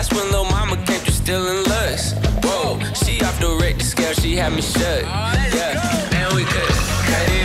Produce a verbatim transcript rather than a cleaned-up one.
That's when Lil' Mama came through stealing lust. Whoa, she off the rate the scale, she had me shut. Yeah, and we could cut it